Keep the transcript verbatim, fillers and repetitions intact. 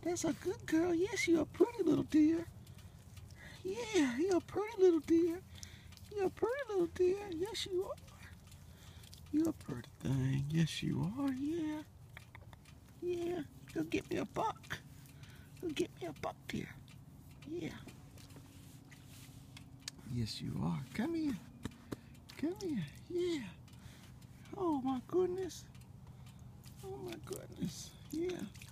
That's a good girl. Yes, you're a pretty little deer. Yeah, you're a pretty little deer. You're a pretty little deer. Yes, you are. You're a pretty thing. Yes, you are. Yeah. Yeah. Go get me a buck. Go get me a buck, deer. Yeah. Yes, you are. Come here. Come here. Yeah. Oh, my goodness. Oh, my goodness. Yeah.